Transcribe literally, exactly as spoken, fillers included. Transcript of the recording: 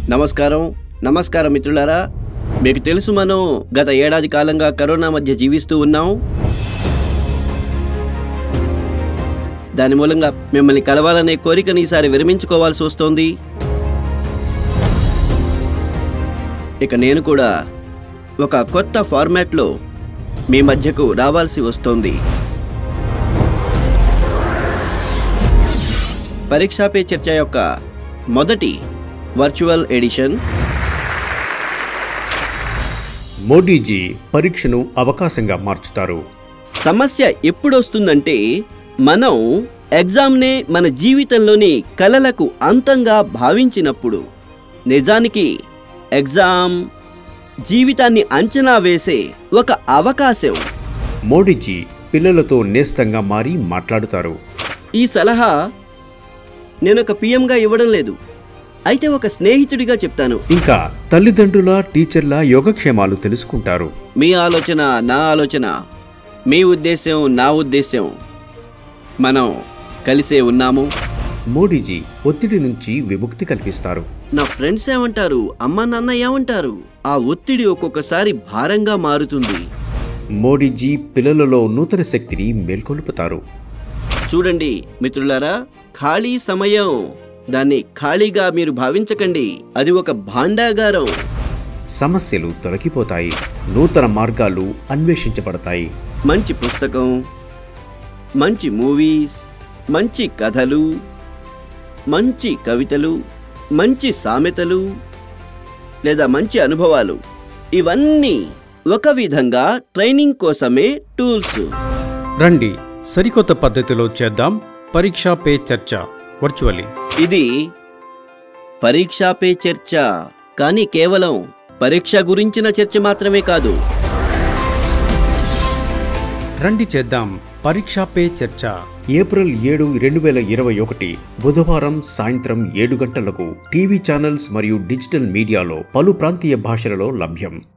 నమస్కారం నమస్కారం మిత్రులారా, మీకు తెలుసు మనం గత ఏడాది కాలంగా కరోనా మధ్య జీవిస్తూ ఉన్నాం. దాని మూలంగా మిమ్మల్ని కలవాలనే కోరికని ఈసారి విరమించుకోవాల్సి వస్తోంది. ఇక నేను కూడా ఒక కొత్త ఫార్మాట్లో మీ మధ్యకు రావాల్సి వస్తోంది. పరీక్షా పే చర్చ యొక్క మొదటి వర్చువల్ ఎడిషన్. మోడీజీ పరీక్షను అవకాశంగా మార్చుతారు. సమస్య ఎప్పుడొస్తుందంటే, మనం ఎగ్జామ్నే మన జీవితంలోని కలలకు అంతంగా భావించినప్పుడు. నిజానికి ఎగ్జామ్ జీవితాన్ని అంచనా వేసే ఒక అవకాశం. మోడీజీ పిల్లలతో నేస్తంగా మారి మాట్లాడుతారు. ఈ సలహా నేను ఒక పిఎంగా ఇవ్వడం లేదు, అయితే ఒక స్నేహితుడిగా చెప్తాను. ఇంకా తల్లిదండ్రుల టీచర్ల యోగక్షేమాలు తెలుసుకుంటారు. మీ ఆలోచన నా ఆలోచన, మీ ఉద్దేశం నా ఉద్దేశం, మనం కలిసే ఉన్నాము. మోడీజీ ఒత్తిడి నుంచి విముక్తి కల్పిస్తారు. నా ఫ్రెండ్స్ ఏమంటారు, అమ్మా నాన్న ఏమంటారు, ఆ ఒత్తిడి ఒక్కొక్కసారి భారంగా మారుతుంది. మోడీజీ పిల్లలలో నూతన శక్తిని మేల్కొల్పుతారు. చూడండి మిత్రులారా, ఖాళీ సమయం దాన్ని ఖాళీగా మీరు భావించకండి. అది ఒక భాండాగారం. సమస్యలు తొలగిపోతాయి, నూతన మార్గాలు అన్వేషించబడతాయి. మంచి పుస్తకం, మంచి మూవీస్, మంచి కథలు, మంచి కవితలు, మంచి సామెతలు లేదా మంచి అనుభవాలు, ఇవన్నీ ఒక విధంగా ట్రైనింగ్ కోసమే టూల్స్. రండి, సరికొత్త పద్ధతిలో చేద్దాం పరీక్షా పే చర్చ వర్చువల్లీ. ఇది పరీక్షా పే చర్చ, కానీ కేవలం పరీక్ష గురించిన చర్చ మాత్రమే కాదు. రండి చేద్దాం పరీక్షా పే చర్చ. ఏప్రిల్ ఏడు రెండు వేల ఇరవై ఒకటి బుధవారం సాయంత్రం ఏడు గంటలకు టీవీ ఛానల్స్ మరియు డిజిటల్ మీడియాలో పలు ప్రాంతీయ భాషలలో లభ్యం.